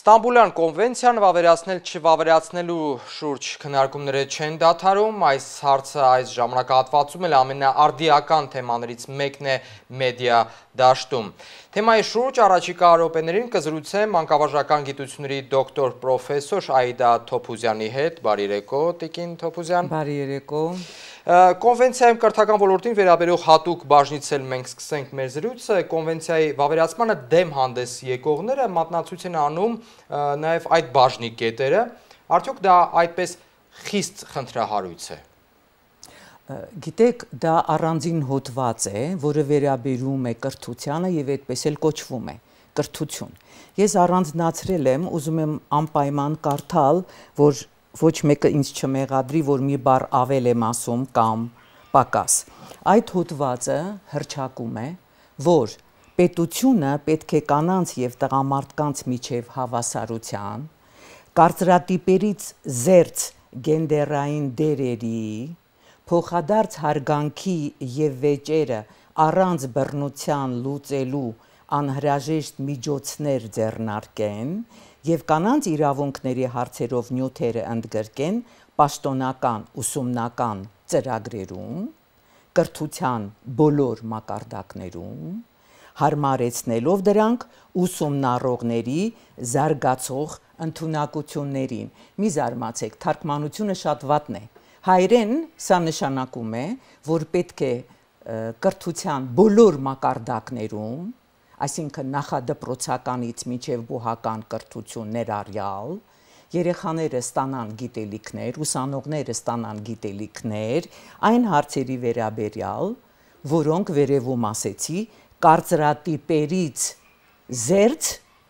Ստամբուլյան կոնվենցիան վավերացնել չվավերացնելու շուրջ քննարկումները չեն դադարում, այս հարցը այս ժամանակահատվածում էլ ամենաարդիական թեմաներից մեկն է մեդիա դաշտում։ Թեմայի շուրջ առաջիկա րոպեներին կզրուցեմ մանկավարժական գիտությունների դոկտոր պրոֆեսոր Աիդա Թոփուզյանի հետ։ Բարի երեկո, Տիկին Թոփուզյան։ Բարի երեկո։ Կոնվենցիայում կրթական ոլորտին վերաբերող հատուկ բաժնից էլ մենք սկսենք մեր զրույցը, կոնվենցիայի վավերացմանը դեմ հանդես եկողները մատնացույց են անում նաև այդ բաժնի կետերը, արդյոք դա այդպես խիստ խնդրահարույց է։ Գիտեք, դա առանձին հոդված է, որը վերաբերում է կրթությանը եւ այդպես էլ կոչվում է կրթություն։ Ես առանձնացրել եմ, ուզում եմ անպայման կարդալ, որ ոչ մեկը ինձ չմեղադրի, որ մի բառ ավել եմ ասում կամ պակաս։ Այդ հոդվածը հռչակում է, որ պետությունը պետք է կանանց եւ տղամարդկանց միջև հավասարության, կարծրատիպերից զերծ գենդերային դերերի, փոխադարձ հարգանքի եւ վեճերը առանց բռնության լուծելու անհրաժեշտ միջոցներ ձեռնարկեն եւ կանանց իրավունքների հարցերով նյութերը ընդգրկեն պաշտոնական ուսումնական ծրագրերում, կրթության բոլոր մակարդակներում, հարմարեցնելով դրանք ուսումնառողների զարգացող ընդունակություններին։ Մի զարմացեք, թարգմանությունը շատ վատն է։ Հայերեն սա նշանակում է, որ պետք է կրթության բոլոր մակարդակներում, այսինքն նախադպրոցականից մինչև բուհական կրթություն ներառյալ, երեխաները ստանան գիտելիքներ, ուսանողները ստանան գիտելիքներ, այն հարցերի վերաբերյալ, որոնք վերևում ասեցի, կարծրատիպերից զերծ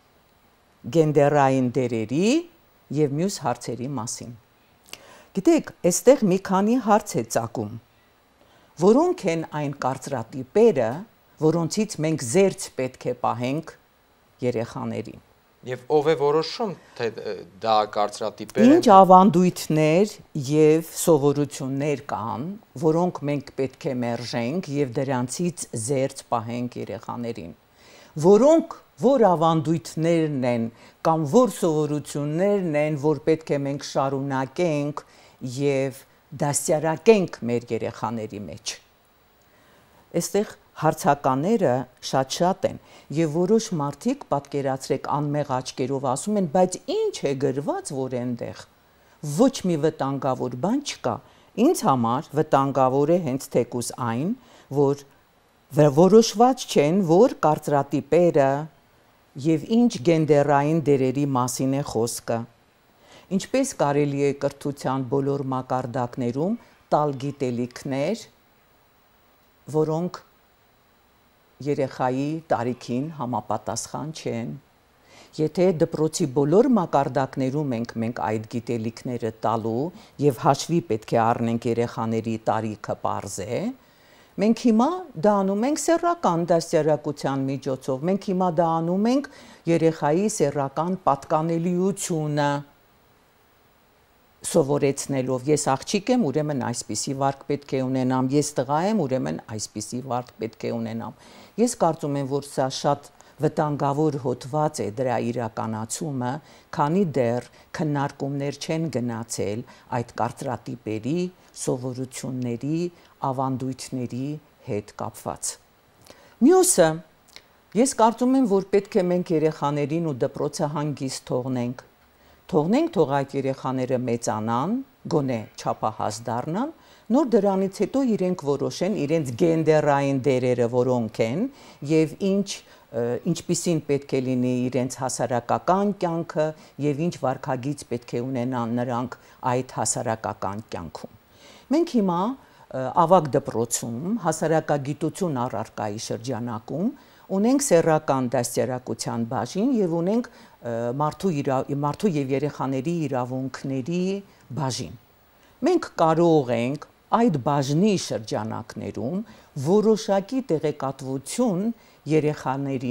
գենդերային դերերի եւ մյուս հարցերի մասին։ Գիտեք, այստեղ մի քանի հարց է ծագում, որոնք են այն կարծրատիպերը, որոնցից մենք զերծ պետք է պահենք երեխաներին։ Եվ ով է որոշում, թե դա կարծրատիպեր են։ Ինչ ավանդույթներ եւ սովորություններ կան, որոնք մենք պետք է մերժենք եւ դրանցից զերծ պահենք երեխաներին։ Որ ավանդույթներն են կամ որ սովորություններն են, որ պետք է մենք շարունակենք եւ դաստիարակենք մեր երեխաների մեջ։ Այստեղ հարցականները շատ են եւ որոշ մարդիկ պատկերացրեք անմեղ աչքերով ասում են, բայց ինչ է գրված, որ այնտեղ ոչ մի վտանգավոր բան չկա։ Ինձ համար վտանգավոր է հենց թեկուզ այն, որ որոշված չեն, որ կարծրատիպերը եւ ինչ գենդերային դերերի մասին է խոսքը։ Ինչպես կարելի է կրթության բոլոր մակարդակներում տալ գիտելիքներ, որոնք երեխայի տարիքին համապատասխան չեն։ Եթե դպրոցի բոլոր մակարդակներում մենք այդ գիտելիքները տալու եւ հաշվի պետք է առնենք երեխաների տարիքը պարզ է, մենք հիմա դա անում ենք սեռական դաստիարակության միջոցով, մենք հիմա դա անում ենք երեխայի սեռական պատկանելիությունը սովորեցնելով, ես աղջիկ եմ, ուրեմն այսպիսի վարք պետք է ունենամ, ես տղա եմ, ուրեմն այսպիսի վարք պետք է ունենամ։ Ես կարծում եմ, որ սա շատ վտանգավոր հոդված է դրա իրականացումը, քանի դեռ քննարկումներ չեն գնացել այդ կարծրատիպերի, սովորությունների, ավանդույթների հետ կապված։ Մյուսը, ես կարծում եմ, որ պետք է մենք երեխաներին ու դպրոցը հանգիստ թողնենք, թող այդ երեխաները մեծանան, գոնե չափահաս դառնան, նոր դրանից հետո իրենք որոշեն իրենց գենդերային դերերը որոնք են եւ ինչպիսին պետք է լինի իրենց հասարակական կյանքը եւ ինչ վարքագիծ պետք է ունենան նրանք այդ հասարակական կյանքում։ Մենք հիմա ավագ դպրոցում հասարակագիտություն առարկայի շրջանակում ունենք սեռական դաստիարակության բաժին եւ ունենք մարդու եւ երեխաների իրավունքների բաժին։ Մենք կարող ենք այդ բաժնի շրջանակներում որոշակի տեղեկատվություն երեխաներին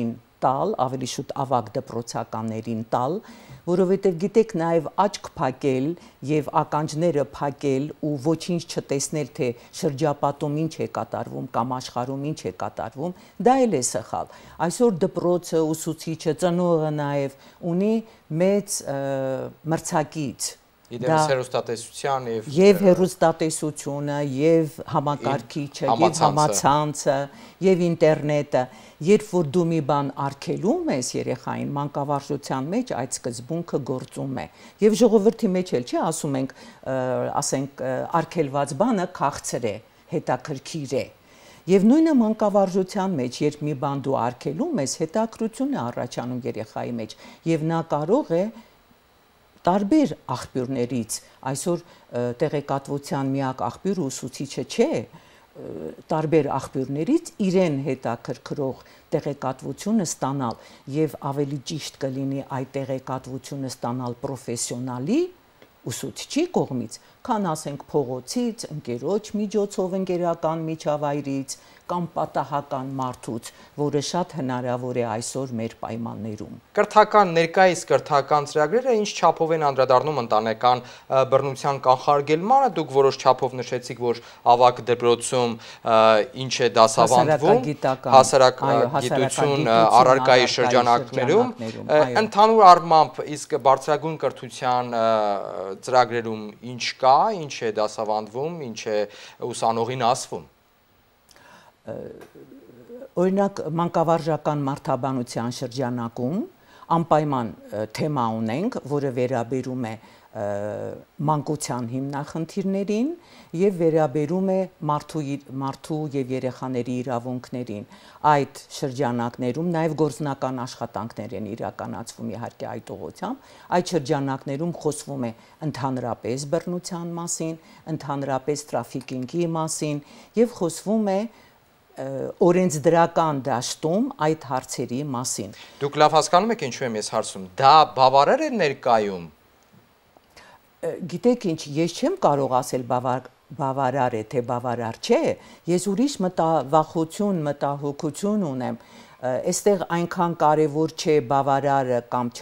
տալ, ավելի շուտ ավագ դպրոցականներին տալ, որովհետև գիտեք նաև աչք փակել եւ ականջները փակել ու ոչինչ չտեսնել, թե շրջապատում ինչ է կատարվում կամ աշխարհում ինչ է կատարվում, դա էլ է սխալ։ Այսօր դպրոցը, ուսուցիչը, ծնողը նաև ունի մեծ մրցակից Իդեպս հեռուստատեսության եւ հեռուստատեսությունը, եւ համակարգիչը, եւ համացանցը, եւ ինտերնետը, երբ որ դու մի բան արգելում ես երեխային, մանկավարժության մեջ այդ սկզբունքը գործում է։ Եվ ժողովրդի մեջ էլ չի ասում ենք, ասենք արգելված բանը քաղցր է, հետաքրքիր է։ Եվ նույնը մանկավարժության մեջ, երբ մի բան դու արգելում ես, հետաքրքրություն է առաջանում երեխայի մեջ, եւ նա կարող է տարբեր աղբյուրներից, այսօր տեղեկատվության միակ աղբյուրը ուսուցիչը չէ, տարբեր աղբյուրներից իրեն հետաքրքրող տեղեկատվությունը ստանալ եւ ավելի ճիշտ կլինի այդ տեղեկատվությունը ստանալ պրոֆեսիոնալի ուսուցչի կողմից, քան ասենք փողոցից, ընկերոջ միջոցով, ընկերական միջավայրից կամ պատահական մարդուց, որը շատ հնարավոր է այսօր մեր պայմաններում։ Կրթական ներկայիս կրթական ծրագրերը ինչ չափով են անդրադառնում ընտանեկան բռնության կանխարգելմանը, դուք որոշ չափով նշեցիք, որ ավագ դպրոցում ինչ է դասավանդվում, հասարակագիտություն առարկայի շրջանակներում, ընդհանուր առմամբ իսկ բարձրագույն կրթության ծրագրերում ինչ կա, ինչ է դասավանդվում, ինչ է ուսանողին ասվում։ Օրինակ մանկավարժական մարդաբանության շրջանակում անպայման թեմա ունենք, որը վերաբերում է մանկության հիմնախնդիրներին եւ վերաբերում է մարդու եւ երեխաների իրավունքներին։ Այդ շրջանակներում նաեւ գործնական աշխատանքներ են իրականացվում իհարկե այդ ուղղությամբ։ Այդ շրջանակներում խոսվում է ընդհանրապես բռնության մասին, ընդհանրապես տրաֆիկինգի մասին եւ խոսվում է օրենսդրական դաշտում այդ հարցերի մասին։ Դուք լավ հասկանում եք ինչու եմ ես հարցում։ Դա բավարար է ներկայում։ Գիտեք ինչ, ես չեմ կարող ասել բավարար է, թե բավարար չէ, ես ուրիշ մտավախություն, մտահոգություն ունեմ, այստեղ այնքան կարևոր չէ բավարարը կամ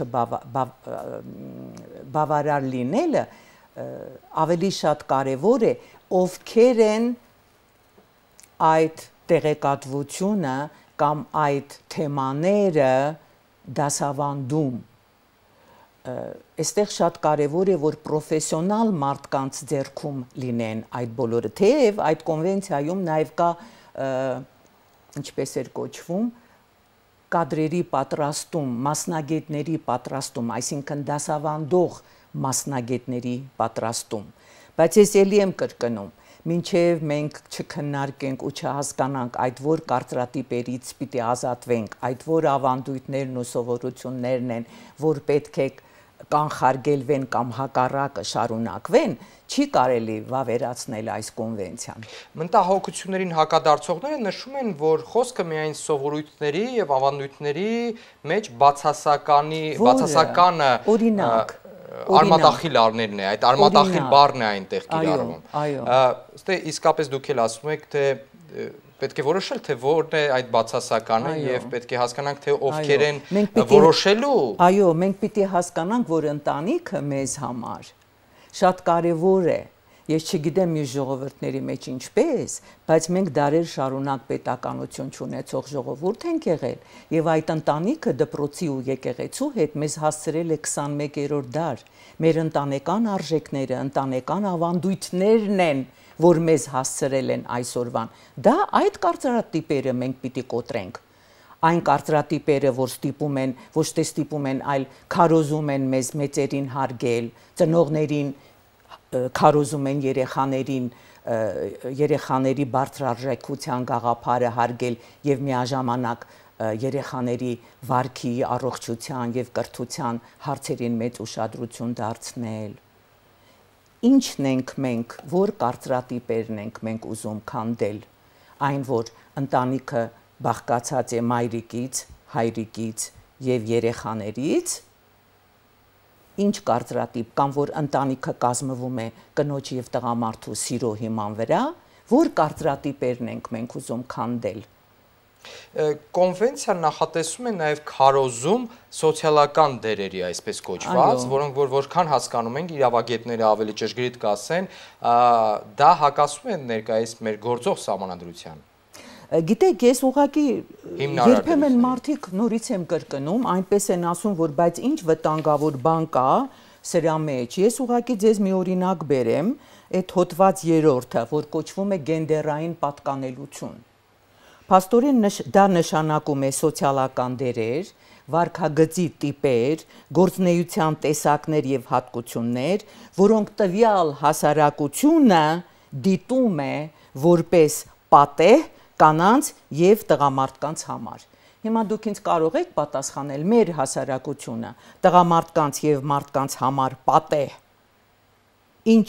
բավարար լինելը, ավելի շատ կարևոր է, ովքեր են այդ տեղեկատվությունը կամ այդ թեմաները դասավանդում։ Այստեղ շատ կարևոր է, որ պրոֆեսիոնալ մարդկանց ձեռքում լինեն այդ բոլորը, թեև այդ կոնվենցիայում նաև կա, ինչպես էր կոչվում, կադրերի պատրաստում, մասնագետների պատրաստում, այսինքն դասավանդող մասնագետների պատրաստում, բայց ես ելի եմ կրկնում, մինչև մենք չքննարկենք ու չհասկանանք այդ որ կարծրատիպերից պիտի ազատվենք, այդ որ ավանդույթներն ու սովորություններն են, որ պետք է կանխարգելվեն կամ հակառակը շարունակվեն, չի կարելի վավերացնել այս կոնվենցիան։ Մտահոգություններին հակադարձողները նշում են, որ խոսքը միայն սովորույթների եւ ավանդույթների մեջ բացասականը օրինակ արմատախիլ առներն է, այդ արմատախիլ բառն է այնտեղ կիրառվում։ Այո, իսկապես դուք էլ ասում եք, թե պետք է որոշել, թե որն է այդ բացասականը եւ պետք է հասկանանք, թե ովքեր են որոշելու։ Այո, մենք պիտի հասկանանք, որ ընտանիքը մեզ համար շատ կարևոր է։ Ես չգիտեմ մյուս ժողովուրդների մեջ ինչպես, բայց մենք դարեր շարունակ պետականություն չունեցող ժողովուրդ ենք եղել եւ այդ ընտանիքը դպրոցի ու եկեղեցու հետ մեզ հասցրել է 21-րդ դար։ Մեր ընտանեկան արժեքները, ընտանեկան ավանդույթներն են, որ մեզ հասցրել են այսօրվան։ Դա այդ կարծրատիպերը մենք պիտի կոտրենք։ Այն կարծրատիպերը, որ ստիպում են, ոչ թե ստիպում են, այլ քարոզում են մեզ մեծերին հարգել, ծնողներին քարոզում են երեխաների բարձրարժեքության գաղափարը հարգել եւ միաժամանակ երեխաների վարքի, առողջության եւ կրթության հարցերին մեծ ուշադրություն դարձնել։ Ինչն ենք մենք, որ կարծրատիպերն ենք մենք ուզում քանդել, այն որ ընտանիքը բաղկացած է մայրիկից, հայրիկից եւ երեխաներից, ինչ կարծրատիպ կամ որ ընտանիքը կազմվում է կնոջ եւ տղամարդու սիրո հիման վրա, որ կարծրատիպերն ենք մենք ուզում քանդել։ Կոնվենցիան նախատեսում է նաև քարոզում սոցիալական դերերի, այսպես կոչված, որոնք որքան հասկանում ենք, իրավագետները ավելի ճշգրիտ կասեն, դա հակասում է ներկայիս մեր գործող սահմանադրության։ Գիտեք, ես ուղղակի երբեմն մարդիկ նորից եմ կրկնում, այնպես են ասում, որ բայց ինչ վտանգավոր բան կա սրա մեջ։ Ես ուղղակի ձեզ մի օրինակ բերեմ, այդ հոդված 3-ը, որ կոչվում է գենդերային պատկանելություն։ Փաստորեն դա նշանակում է սոցիալական դերեր, վարքագծի տիպեր, գործնեության տեսակներ եւ հատկություններ, որոնք տվյալ հասարակությունը դիտում է որպես պատեհ կանանց եւ տղամարդկանց համար։ Հիմա դուք ինձ կարող եք պատասխանել մեր հասարակությունը տղամարդկանց եւ մարդկանց համար պատեհ ինչ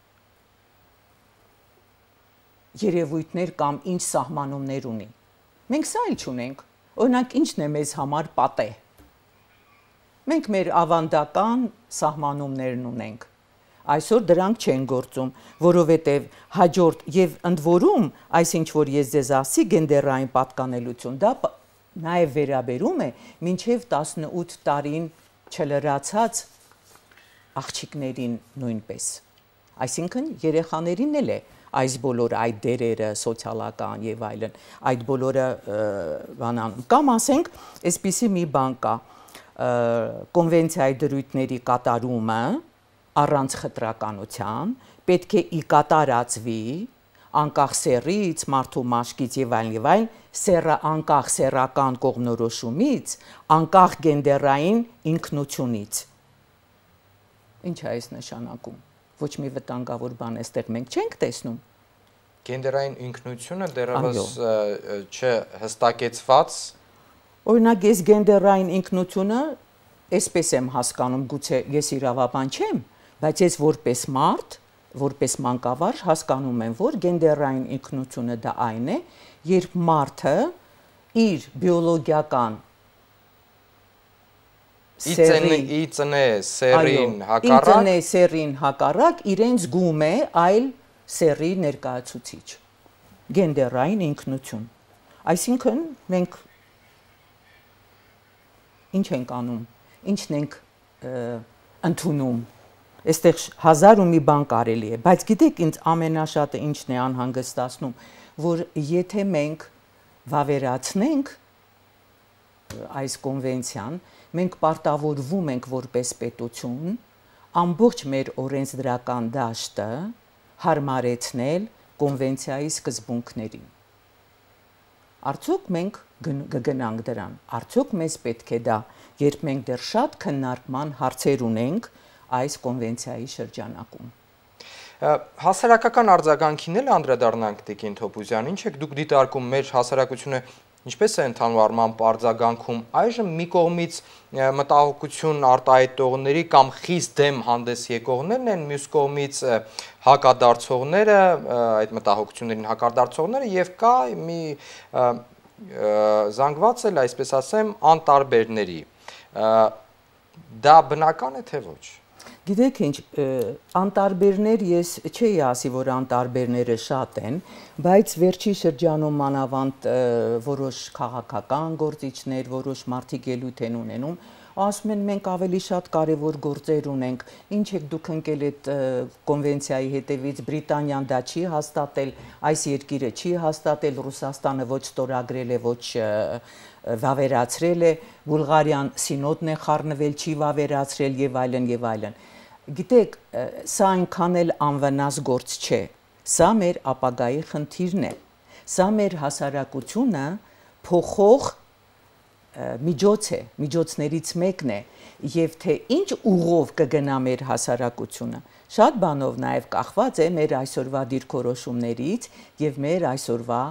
երևույթներ կամ ինչ սահմանումներ ունի։ Մենք սա էլ չունենք։ Օրինակ, ինչն է մեզ համար պատեհ։ Մենք մեր ավանդական սահմանումներն ունենք։ Այսօր դրանք չեն գործում, որովհետև հաջորդ եւ ընդ որում, այսինչ որ ես ձեզ ասի գենդերային պատկանելություն, դա նաեւ վերաբերում է մինչեւ 18 տարին չլրացած աղջիկներին նույնպես։ Այսինքն երեխաներին էլ է այս բոլոր այդ դերերը սոցիալական եւ այլն, այդ բոլորը բանան կամ ասենք, այսպիսի մի բան կա, կոնվենցիայի դրույթների կատարումը առանց խտրականության պետք է ի կատարածվի անկախ սեռից, մարդու մաշկից եւ այլն, սեռը անկախ սեռական կողմնորոշումից, անկախ գենդերային ինքնությունից։ Ինչ է այս նշանակում։ Ոչ մի վտանգավոր բան այստեղ մենք չենք տեսնում։ Գենդերային ինքնությունը դեռևս չհստակեցված։ Օրինակ, ես գենդերային ինքնությունը այսպես եմ հասկանում, գուցե ես իրավաբան չեմ, բայց ես որպես մարդ, որպես մանկավարժ հասկանում եմ, որ գենդերային ինքնությունը դա այն է, երբ մարդը իր բիոլոգիական սերին հակառակ իրեն զգում է այլ սերի ներկայացուցիչ, գենդերային ինքնություն։ Այսինքն մենք ինչ ենք անում, ինչն ենք ընդունում, այստեղ հազար ու մի բան կարելի է, բայց գիտեք ինձ ամենաշատը ինչն է անհանգստացնում, որ եթե մենք վավերացնենք այս կոնվենցիան, մենք պարտավորվում ենք որպես պետություն ամբողջ մեր օրենսդրական դաշտը հարմարեցնել կոնվենցիայի սկզբունքներին։ Արդյոք մենք կգնանք դրան, արդյոք մեզ պետք է դա, երբ մենք դեռ շատ քննարկման հարցեր ունենք այս կոնվենցիայի շրջանակում։ Հասարակական արձագանքին էլ անդրադառնանք Տիկին Թոփուզյան, ինչ եք դուք դիտարկում մեր հասարակությունը ինչպես է ընդհանուր առմամբ արձագանքում այժմ մի կողմից մտահոգություն արտահայտողների կամ խիստ դեմ հանդես եկողներն են, մյուս կողմից հակադարձողները, այդ մտահոգություններին հակադարձողները եւ կա մի զանգված էլ, այսպես ասեմ, անտարբերների։ Դա բնական է թե ոչ։ Գիտեք ինչ, անտարբերներ ես չէի ասի, որ անտարբերները շատ են, բայց վերջի շրջանում մանավանդ որոշ քաղաքական գործիչներ, որոշ մարդիկ ելույթ են ունենում, ասում են մենք ավելի շատ կարևոր գործեր ունենք, ինչ եք դուք ընկել այդ կոնվենցիայի հետևից, Բրիտանիան դա չի հաստատել, այս երկիրը չի հաստատել, Ռուսաստանը ոչ ստորագրել է, ոչ վավերացրել է, Բուլղարիան սինոդն է խառնվել, չի վավերացրել եւ այլն եւ այլն։ Գիտեք, սա այնքան էլ անվնաս գործ չէ։ Սա մեր ապագայի խնդիրն է։ Սա մեր հասարակությունը փոխող միջոց է, միջոցներից մեկն է, եւ թե ինչ ուղով կգնա մեր հասարակությունը։ Շատ բանով նաեւ կախված է մեր այսօրվա դիրքորոշումներից եւ մեր այսօրվա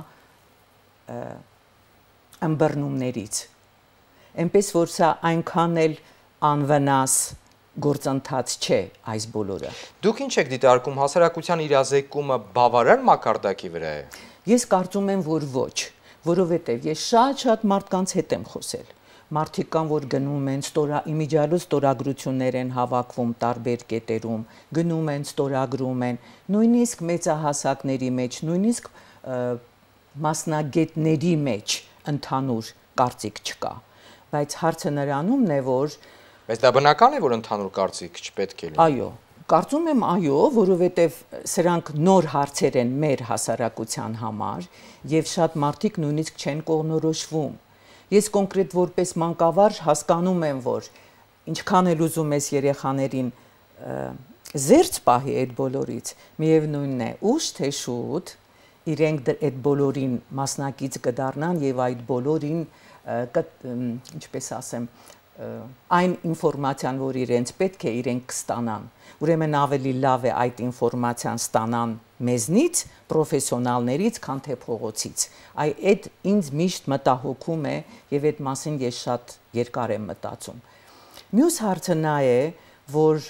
ըմբռնումներից։ Էնպես որ սա այնքան էլ անվնաս գործընթաց չէ այս բոլորը։ Դուք ինչ եք դիտարկում, հասարակության իրազեկումը բավարար մակարդակի վրա է։ Ես կարծում եմ, որ ոչ, որովհետև ես շատ մարդկանց հետ եմ խոսել։ Մարդիկ կան, որ գնում են իմիջիալոց ստորագրություններ են հավաքվում տարբեր կետերում, գնում են, ստորագրում են, նույնիսկ մեծահասակների մեջ, նույնիսկ մասնագետների մեջ ընդհանուր կարծիք չկա, բայց հարցը նրանումն է, որ Բայց դա բնական է, որ ընդհանուր կարծիք չպետք է լինի։ Այո, կարծում եմ այո, որովհետև սրանք նոր հարցեր են մեր հասարակության համար եւ շատ մարդիկ նույնիսկ չեն կողմնորոշվում։ Ես կոնկրետ որպես մանկավարժ հասկանում եմ, որ ինչքան էլ ուզում ես երեխաներին զերծ պահի այդ բոլորից, միևնույնն է, ուշ թե շուտ իրենք այդ բոլորին մասնակից կդառնան եւ այդ բոլորին ինչպես ասեմ այն ինֆորմացիան, որ իրենց պետք է իրենք կստանան։ Ուրեմն ավելի լավ է այդ ինֆորմացիան ստանան մեզնից, պրոֆեսիոնալներից, քան թե փողոցից։ Այդ ինձ միշտ մտահոգում է եւ այդ մասին ես շատ երկար եմ մտածում։ Մյուս հարցը նա է, որ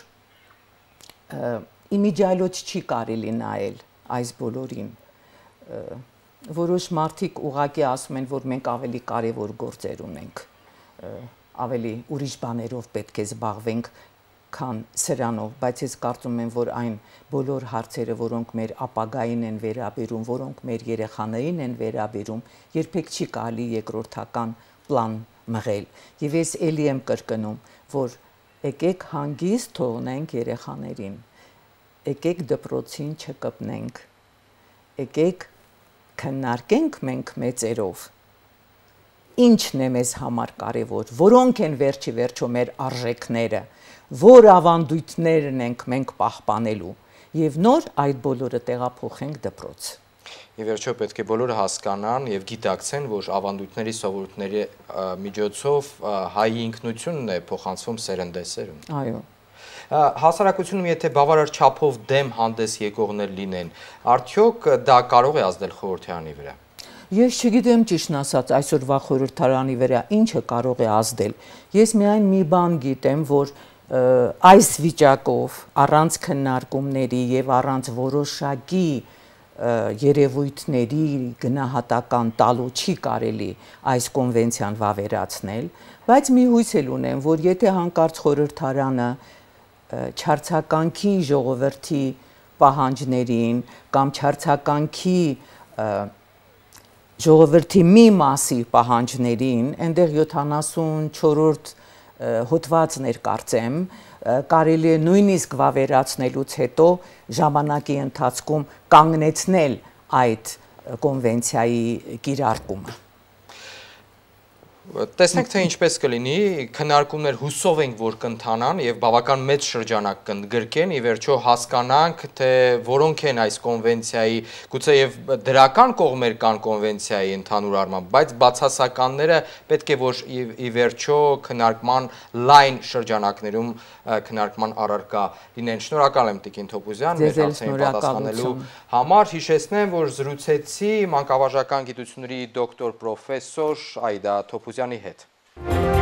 իմիջիայլոց չի կարելի նայել այս բոլորին։ Որոշ մարդիկ ուղղակի ասում են, որ մենք ավելի կարևոր գործեր ունենք, ավելի ուրիշ բաներով պետք է զբաղվենք, քան սրանով, բայց ես կարծում եմ, որ այն բոլոր հարցերը, որոնք մեր ապագային են վերաբերում, որոնք մեր երեխաներին են վերաբերում, երբեք չի կարելի երկրորդական պլան մղել։ Եվ ես էլի եմ կրկնում, որ եկեք հանգիստ թողնենք երեխաներին, եկեք դպրոցին չկպնենք, եկեք քննարկենք մենք մեծերով, ինչն է մեզ համար կարևոր, որոնք են վերջի վերջո մեր արժեքները, որ ավանդույթներն ենք մենք պահպանելու եւ նոր այդ բոլորը տեղափոխենք դպրոց։ Եվ վերջո պետք է բոլորը հասկանան եւ գիտակցեն, որ ավանդույթների, սովորույթների միջոցով հայի ինքնությունն է փոխանցվում սերնդեսերունդ։ Այո։ Հասարակությունում եթե բավարար չափով դեմ հանդես եկողներ լինեն, արդյոք դա կարող է ազդել խորհրդարանի վրա։ Ես չգիտեմ ճիշտն ասած այսօրվա խորհրդարանի վրա ինչը կարող է ազդել։ Ես միայն մի բան գիտեմ, որ այս վիճակով առանց քննարկումների եւ առանց որոշակի երևույթների գնահատական տալու չի կարելի այս կոնվենցիան վավերացնել, բայց մի հույս էլ ունեմ, որ եթե հանկարծ խորհրդարանը չարցականքի ժողովրդի պահանջներին կամ չարցականքի ժողովրդի մի մասի պահանջներին, այնտեղ 74-րդ հոդվածներ կարծեմ, կարելի է նույնիսկ վավերացնելուց հետո ժամանակի ընթացքում կանգնեցնել այդ կոնվենցիայի կիրարկումը։ Տեսնենք թե ինչպես կլինի, քննարկումներ հուսով ենք, որ կընթանան եւ բավական մեծ շրջանակ կընդգրկեն, ի վերջո հասկանանք, թե որոնք են այս կոնվենցիայի, գուցե եւ դրական կողմեր կան կոնվենցիայի ընդհանուր առմամբ, բայց բացասականները պետք է որ ի վերջո քննարկման լայն շրջանակներում քննարկման առարկա լինեն։ Շնորհակալ եմ Տիկին Թոփուզյան, մեր հարցերին պատասխանելու համար։ Հիշեցնեմ, որ զրուցեցի մանկավարժական գիտությունների դոկտոր պրոֆեսոր Այդա Թոփուզյանի հետ։